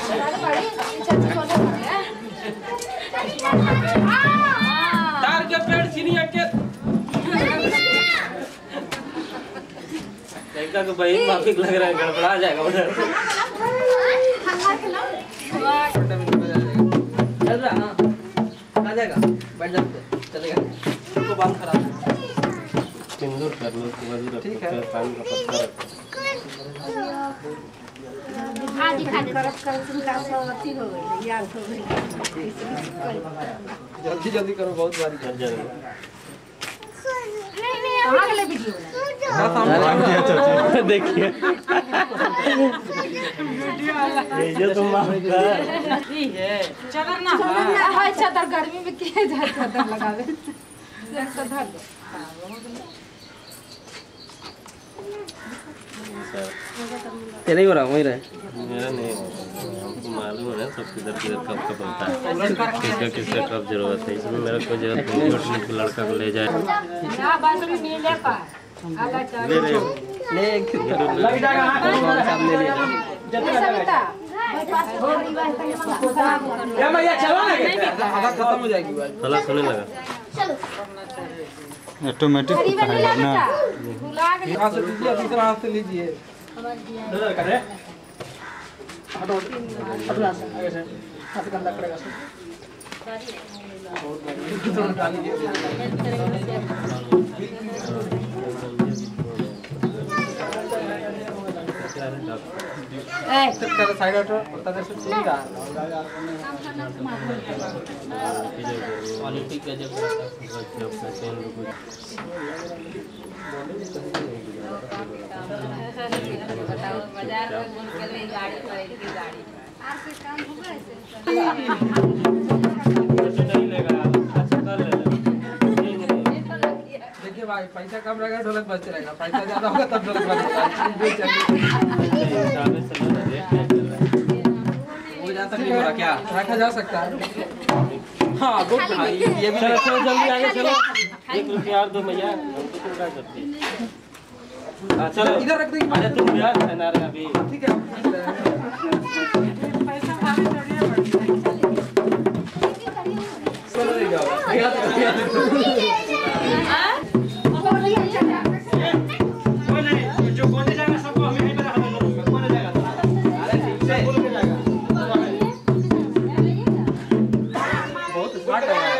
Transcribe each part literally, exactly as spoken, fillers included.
तार के पेड़ सीनियर के देखा तो भाई माफिक लग रहा है, गड़बड़ा जाएगा उधर। चल रहा ना, आ जाएगा, बैठ जाते चलेगा। उसको बाल खराब है, सिंदूर कर लो, ठीक है, पानी का पत्ता रखो। आज खाने करब कर सुनका सवती हो गई, याद हो गई। जल्दी जल्दी करो, बहुत बारी कर जा रही है। नहीं नहीं कहां गले वीडियो ना देखिए ये जो तुम ठीक है चलो ना हाय चादर गर्मी में के जा चादर लगावे एक तो धर दो ये नहीं हो रहा वही रहे मेरा नहीं हमको मालूम है सब किधर किधर कब कब होता है किसका किसका कब जरूरत है इसमें मेरा कोई जरूरत नहीं है कि लड़का को ले जाए ना बात भी नहीं ले पा ले ले ले लग जाएगा हाथ सामने ले सविता क्या भैया चलो ना आधा खत्म हो जाएगी बात थोड़ा सुनने लगा ऑटोमेटिक है ना हाथ से लीजिए दूसरा हाथ से लीजिए इधर कर रे हटो हटो हाथ गंदा करेगा बहुत डाल ए तेरे साइड हटो उधर से चलेगा क्वालिटी का जब जब सेल बताओ बाजार में बोल के ले गाड़ी खरीद गाड़ी आपके काम होगा ऐसे नहीं लेगा अच्छा कर ले देखिए भाई पैसा कम रहेगा ढोलक बजते रहेगा पैसा ज्यादा होगा तब ढोलक बजेगा वो जा सकता है क्या रखा जा सकता है हाँ दो ये भी चलो जल्दी आगे चलो एक रुपया और दो भैया हमको क्या करते हैं चलो इधर रख देंगे अरे तुम यार है रहा अभी ठीक है पैसा भाभी चढ़िए चलो ले जाओ भैया कोई नहीं जो कोने जाएगा सबको हमें यहीं पे रखना है कोने जाएगा अरे ठीक से बोल के जाएगा बहुत स्मार्ट है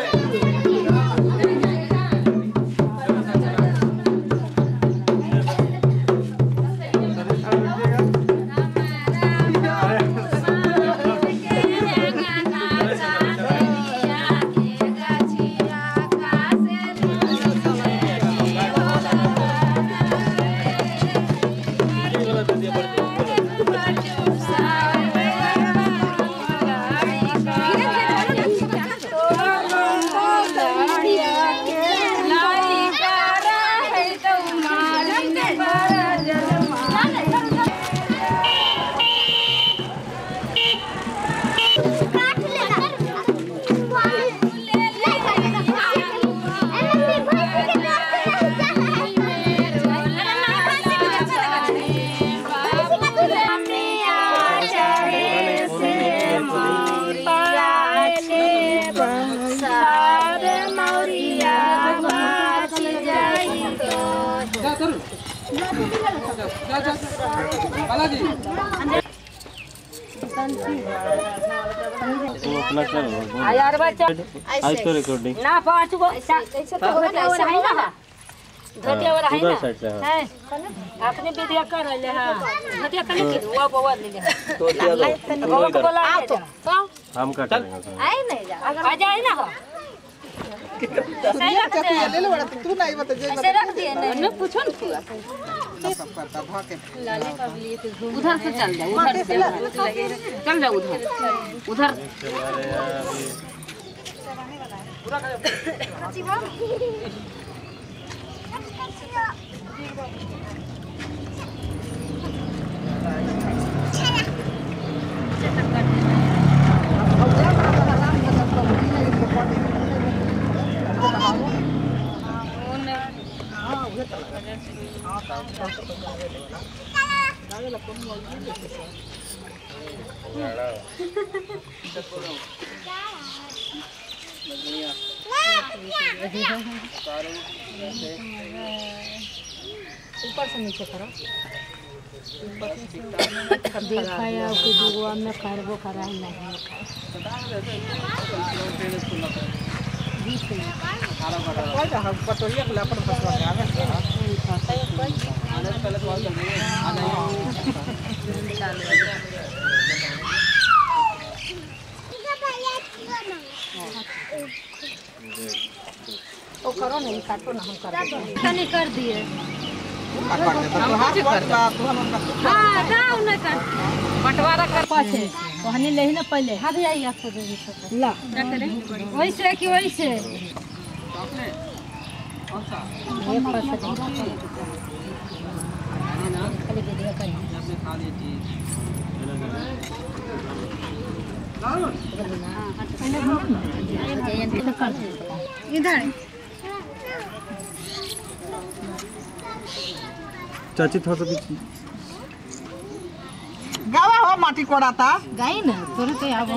यार बच्चा आज तो रिकॉर्डिंग ना पांच गो ऐसे तो होता है सही ना धोतिया वाला है ना है अपने विद्या कर ले हां धोतिया कर के वो बवा ले ले बवा को बोला आ तो हम काट लेंगे आई नहीं जा आ जाए ना हो सही रख दे ले ले बड़ा तू नहीं बता जे ऐसे रख दिए नहीं पूछो ना पूरा सब करता भाग के लाले का लिए तो उधर से चल जा उधर से चल जा उधर उधर पूरा अच्छी बात ऊपर से नीचे करो दिखाया आपको दुआ में करबो करा नहीं पटोरिया के लापर फसवा के आवे आने से पहले कॉल कर देंगे आना तो करो नहीं काटो ना हम कर तनी कर दिए हां दाऊ न कर बंटवारा कर पाछे कहनी ले ना पहले हां भैया ये आपको दे दो ला क्या करें वैसे कि वैसे कौन सा ये फंस खाली दे दिया कहीं जब खा लेती इधर चाची थोड़ा सा पीछे गावा हो माटी कोड़ाता गाई ना तोरे तो आबो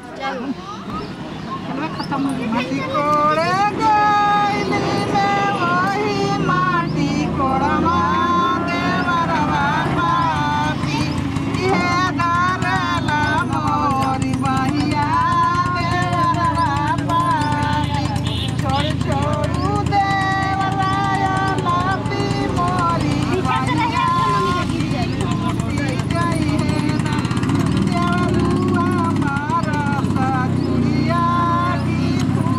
खत्म हो माटी कोड़े गई में वही माटी कोड़ा मा देवरवा पापी ये गारला मोरी बहिया देवरवा पापी छोड़ छोड़ू देवरवा लापी मोरी बहिया गई है ना देवरुआ मारा साजुरिया की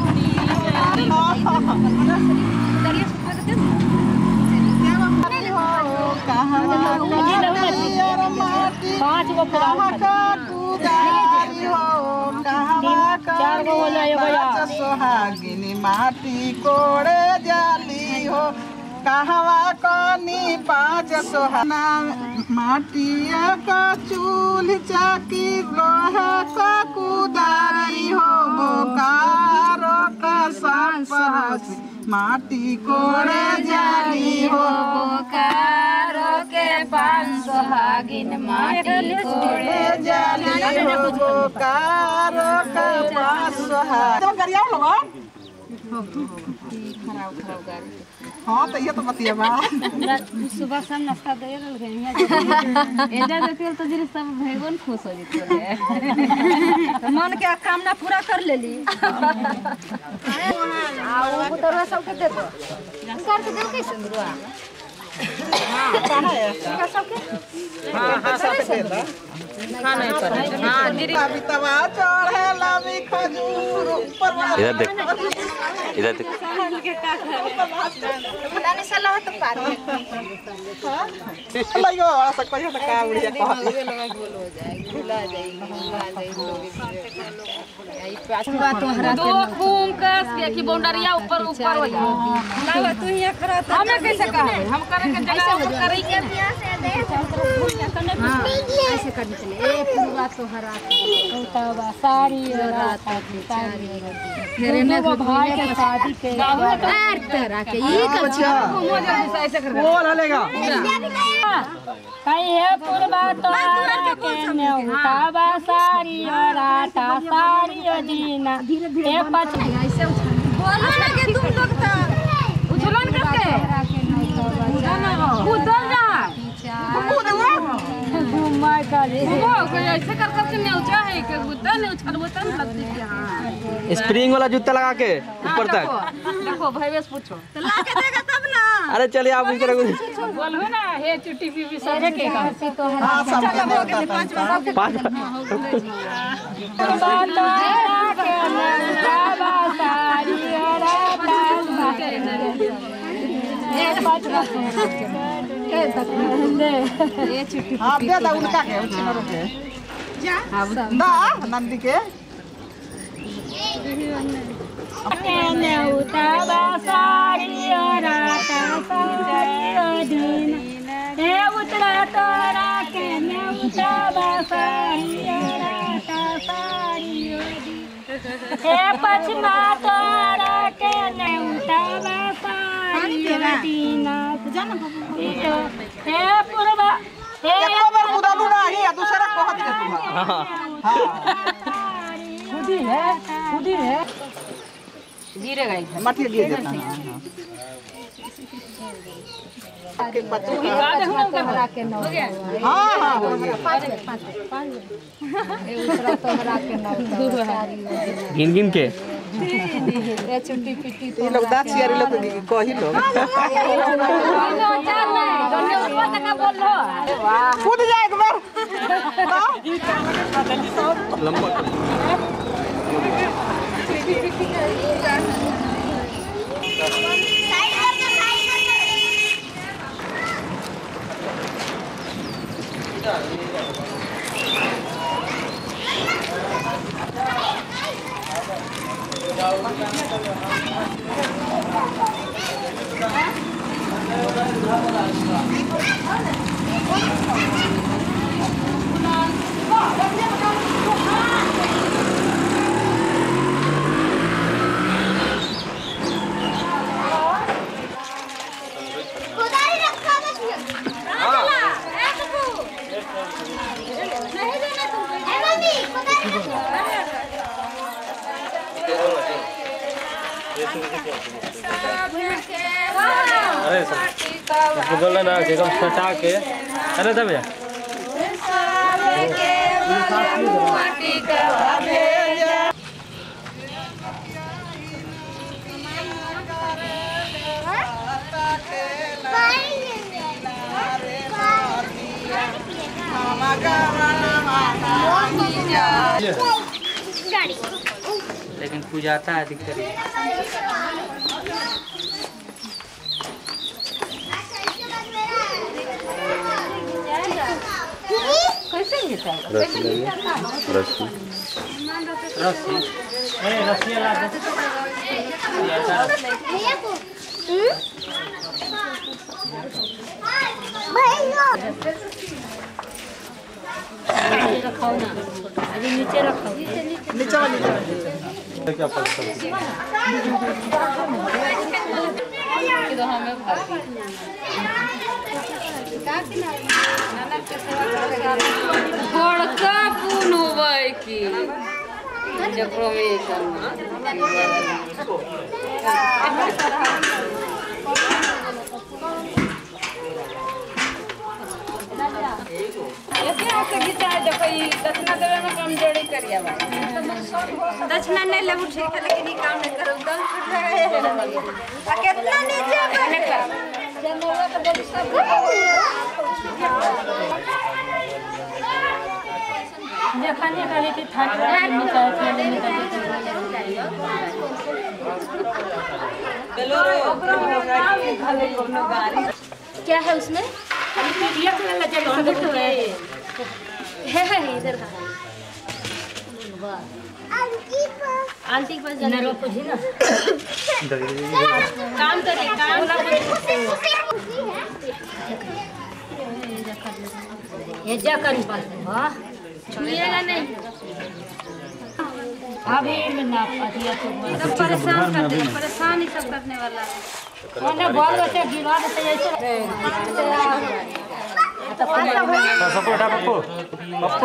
पांच गो चार गो हो जाए भैया सोहागिनी माटी कोड़े जाली हो कहवा कनी पाँच सोहाना माटिया का चूल्ह चाकी लोहा का कुदारी हो बोकारो का सांस माटी कोड़े जाली हो बोकारो के पांच सोहागिन माटी कोड़े जाली हो बोकारो का पाँच सोहागिन तो गरिया लोगो खराब खराब गाड़ी हाँ तो ये तो बतिया बा सुबह से नाश्ता दे रहे हैं एजा देखिए तो जिस सब भगवान खुश हो जते मन के कामना पूरा कर लेली आ वो तो सब के दे दो कर के दे कैसे गुरुआ हां का सब के हां हां सब के दे खाना पर हां दीदी कविता चढ़े लवी खजूर ऊपर इधर देख इधर देख बनाने से लहो तो पार लइगो सब कहियो त का उड़िया कहत ये लगा गोल हो जाएगी भुला जाएगी भुला जाएगी यही पास बात हरा दो घूम कस के कि बाउंड्रिया ऊपर ऊपर हो जाए ना तू यहां खड़ा था हमें कैसे कहे हम करे के जगह हम करेंगे ऐसे करने चले ए पूरा तो हरा उतावा साड़ी रात की साड़ी मेरे ने भाई के शादी के आर तरह के ये अच्छा ऐसे कर वो लेगा कहीं है पूर्वा तो के ने उतावा साड़ी राता साड़ी दीना ए पछ ऐसे बोलो ना कि तुम लोग तो उछलन करके उधर जा घुमा करे वो कोई ऐसे कर कर के नहीं उछा है कि उधर नहीं उछल वो तन लगती है हां स्प्रिंग वाला जूता लगा के ऊपर तक देखो भाई बस पूछो तो ला के देगा तब ना अरे चलिए आप इस तरह बोलो ना हे चुट्टी बीबी सारे के का तो हां सब के पांच पाँच के उतावा साड़ी राता ए पाँच ए ये छुट्टी हां दे दा उनका के उछिनो के जा ना नंदी के ने उतावा साड़ी राता साड़ी दीना ए उतरा तोरा के ने उतावा साड़ी राता साड़ी दीना ए पछमा तोरा के ने उतावा साड़ी दीना ए पूर्वा ए एक बार खुदा लूना ही दूसरा कहत के तू हां खुदी है खुदी है गिरेगा इधर मटिया गिर जाता है हाँ हाँ गिन गिन के छुट्टी पिट्टी ये लोग दांत चियारी लोग कही लोग कूद जाए एक बार लंबा अरे सर उसको बोलना ना कि कम सटा के अरे दे भैया लेकिन पूजा आता है दिक्कत कैसे मिलता है रस्सी रस्सी रस्सी ए रस्सी ला दे रखाओ ना अभी नीचे रखाओ नीचे वाली क्या पड़ता है तो हमें बड़का पुन होबै की जकरो में दक्षिणा देवे में कमजोरी करिया दक्षिणा नहीं लेबू ठीक है लेकिन ये काम नहीं करो दम छूट गए कितना नीचे मैंने कर जनवा तो बोल सब खाने का लेके थाली में चावल में क्या है उसमें ये वाला जब है है है इधर आंटी के पास जाना रो पूछी ना काम करे काम ये जा कर पास हां छुएगा नहीं अभी मैं ना पातिया तो सब परेशान कर दे परेशान ही सब करने वाला है मैंने बोल रहे थे गिरा देते ऐसे सपोटा पप्पू पप्पू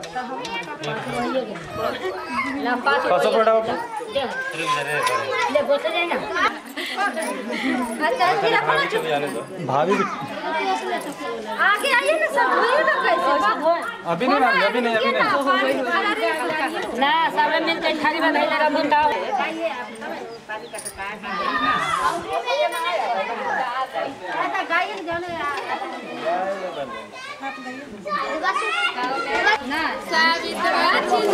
ना पास सपोटा पप्पू ले बोलते जाए ना अच्छा फिर अपना भाभी आगे आइए ना सब वही ना कैसे अभी नहीं भाभी अभी नहीं अभी नहीं ना सब मिलके थाली में भेज लगा बुंदाओ गायक जाने ना सावित्रा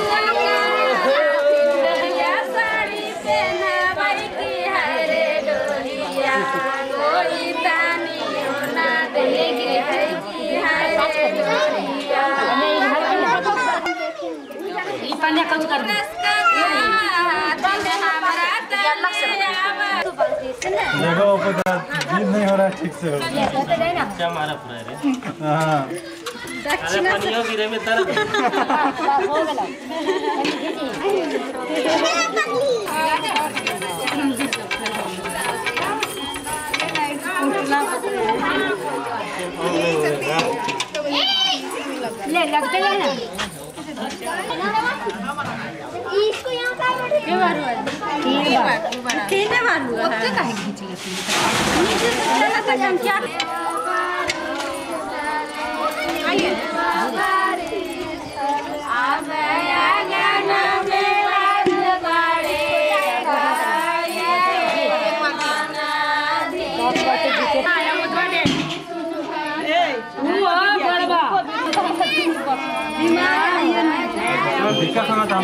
चिन्या साड़ी पहना भाई की हरे डोरिया कोई तानी ना देगी है की हरे डोरिया ये पानी कम कर दे देखो पता गीत नहीं हो रहा ठीक से क्या मारा पूरा रे हाँ अरे पनियो गिरे में तरफ हो गया ले लगते हैं ना इसको के बार हुआ तीन बार तीन बार हुआ अब तक काहे खींच लेती नीचे से चला तो हम क्या आइए दिक्कत होना था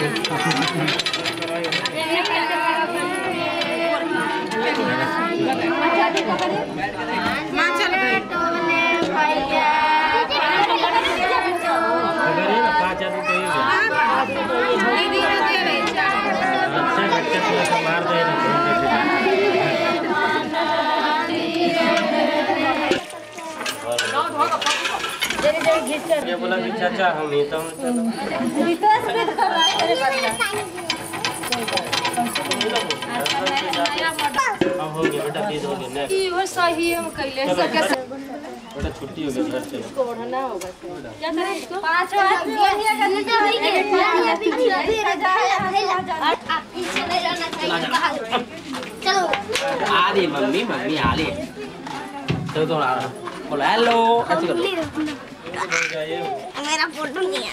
ये बोला कि चाचा हम ही तो रिक्वेस्ट भी कर रहा है अब हो गया बेटा दे दोगे ना कि वो सही हम कैले सके बेटा छुट्टी हो गई घर से इसको बढ़ाना होगा क्या करें इसको पांच बार बढ़िया करने से नहीं के पीछे धीरे जाए आप पीछे नहीं रहना चाहिए बाहर चलो आ रही मम्मी मम्मी आ रही तो तो आ रहा बोला हेलो ऐसे कर मेरा फोटो नहीं है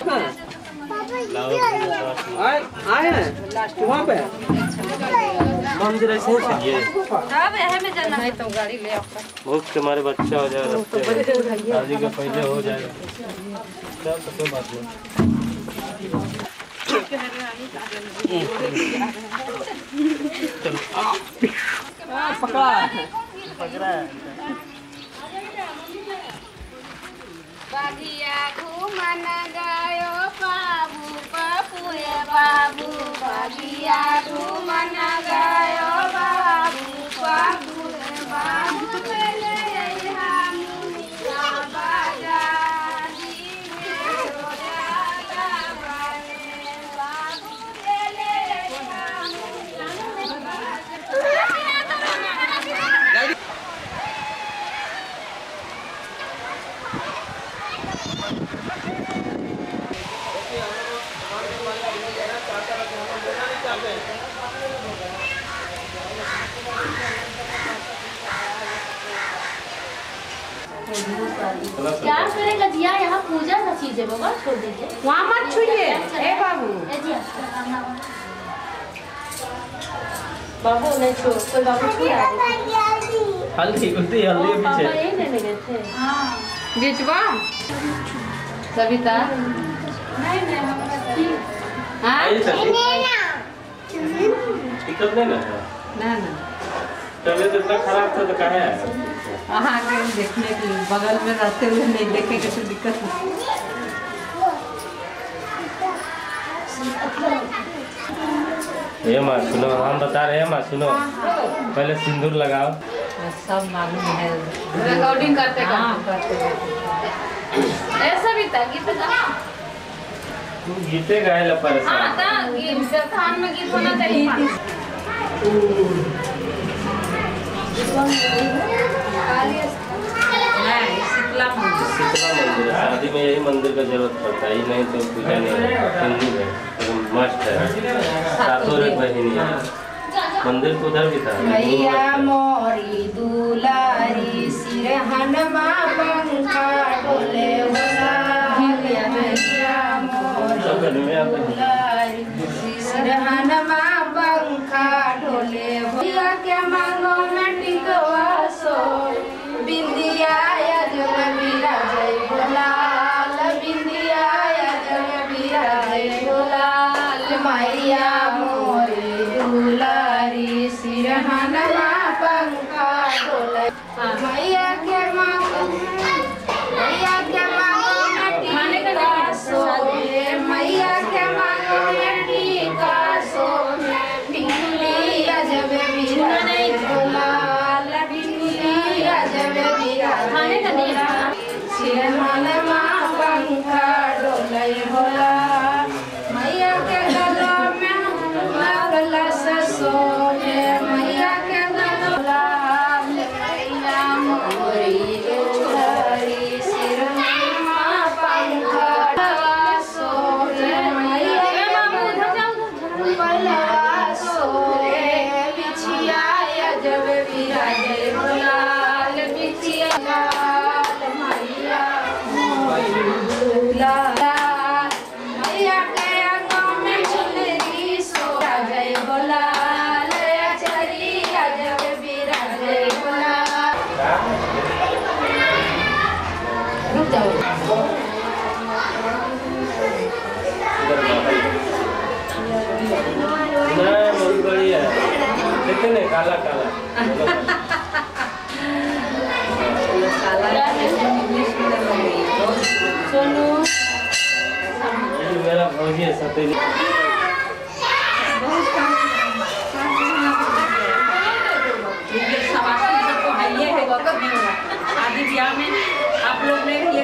आए आए हैं वहाँ पे मंदिर ऐसे ही चाहिए अब यह में जाना है तो गाड़ी ले आओ भूख के मारे बच्चा हो जाएगा रास्ते में शादी के पहले हो जाएगा सब तो कोई बात नहीं पकड़ा पकड़ा बागिया घूमन गयो बाबू पपुए बाबू बागिया घूमन गयो बाबू पपुए बाबू ले हम मुनिया बाजारी में रोजा बने बाबू ले हम क्या करेगा दिया यहाँ पूजा का चीज है बाबा छोड़ दीजिए वहाँ मत छुइए ए बाबू ए जी बाबू नहीं छो कोई बाबू छुआ हल्दी कुत्ती हल्दी पापा पीछे यही लेने गए थे हाँ बीचवा सविता नहीं नहीं हमारा हाँ आइए सर टिकट देना ना ना तबीयत इतना खराब था तो काहे आया वहाँ के देखने के लिए बगल में रहते हुए नहीं देखेंगे तो दिक्कत नहीं ये माँ सुनो हम बता रहे हैं माँ सुनो पहले सिंदूर लगाओ सब मालूम है रिकॉर्डिंग करते हाँ करते ऐसा भी था गीत गा तू गीते गाए ला हाँ परेशान था गीत स्थान में गीत होना चाहिए शीतला मंदिर शीतला मंदिर है शादी में यही मंदिर का जरूरत पड़ता है ये नहीं तो पूजा नहीं है हिंदू है तो मस्त है सातों रे बहिनी है मंदिर तो उधर भी था भैया मोरी दुलारी सिरहनमा पंखा डोले होला भैया मोरी दुलारी सिरहनमा पंखा डोले भैया के मांगो में टिकवा सो बिंदिया या जग विराजय बोलाल बिंदिया या जग विराजय बोलाल मैया मोरी दुलारी सिरहनमा पंखा डोले मैया के मांगो मैया के मांगो में टिका सो मैया के मांगो में टिका सो बिंदिया जब विराजय बोलाल बिंदिया जब विराजय सिरहनमा पंखा डोले होला मैया के गला में लगला ससो मैया के गला मैया मोरी लाल चरिया जग बिराजे बोला। रुक जाओ। नहीं बहुत बढ़िया लेकिन काला काला सोनू मेरा भौजी है सतेली आदि ब्याह में आप लोग ने ये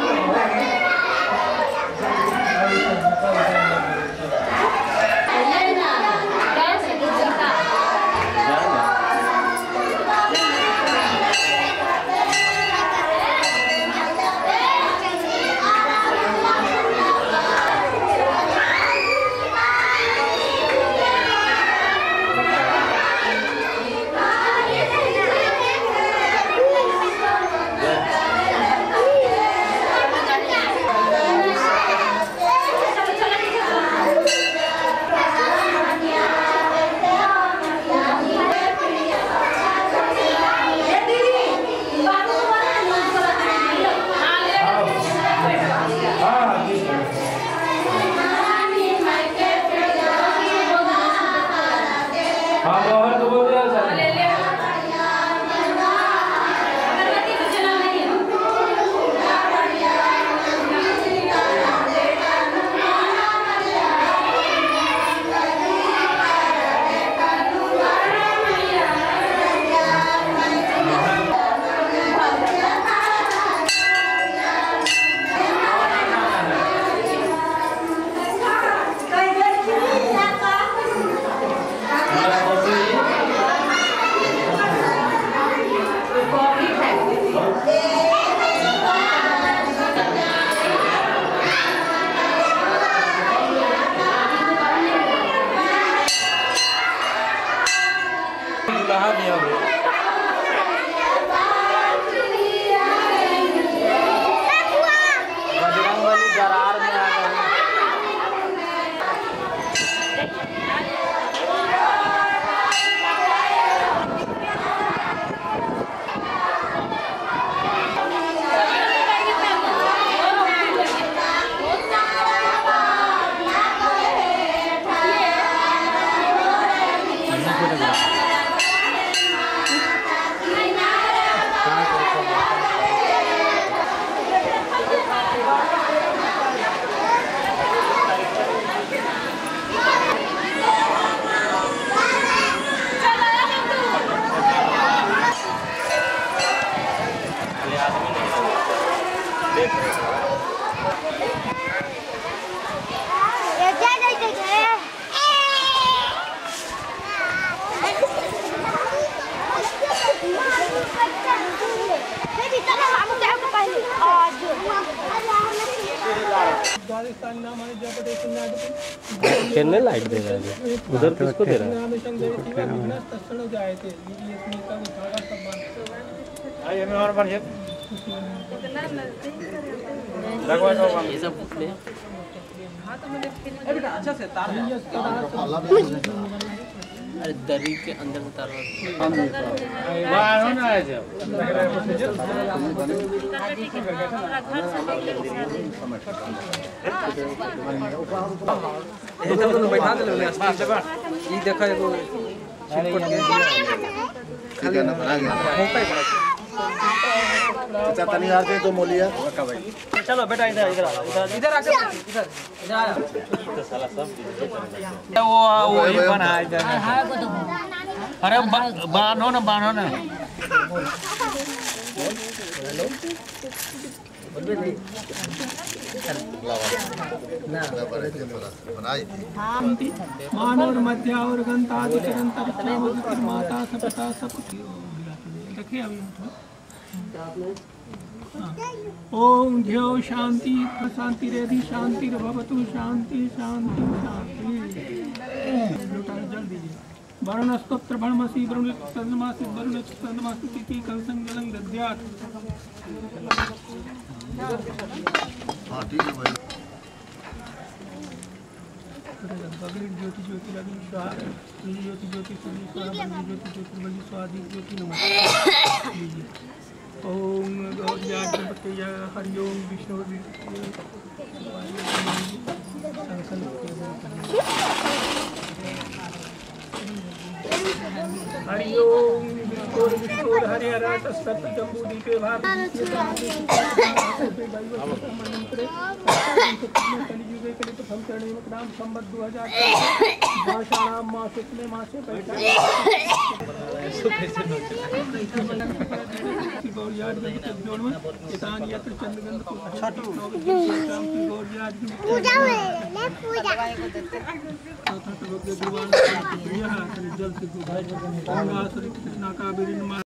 कितने लाइट दे रहा है उधर किसको दे रहा है? ये सब अच्छा से तार अरे दरी के अंदर से तार बैठा दे ये देखो एगो खाली ना बना गया अच्छा तनी यार दे तो मोलिया चलो बेटा इधर इधर इधर इधर आकर इधर इधर आया तो साला सब वो वही बना है इधर अरे बांधो ना बांधो ना मानव मध्य और गंतादि निरंतर माता सपता सब देखिए अभी ओम ध्यो शांति शांति रेधि शांति भवतु शांति शांति शांति जल दीजिए वरुण स्तोत्र भणमसी वरुण सदमासी वरुण सदमासी तिथि कलसंगलं दद्यात् हां ठीक है भाई बगली ज्योति ज्योति लगी स्वाहा ज्योति ज्योति सुनी स्वाहा बगली ज्योति ज्योति बगली स्वाहा ज्योति नमः। ओम गौरिया गणपतया हरि ओम विष्णु हरि ओम विष्णु विष्णु हरि हर सत्य जम्बू दीपे भारत कलियुगे कलित फल चढ़े नाम संबत दो हजार भाषाणाम माँ शुक्ले माँ से गौरियाद यत्र चंद्रगंध जल से कृष्णा कावेरी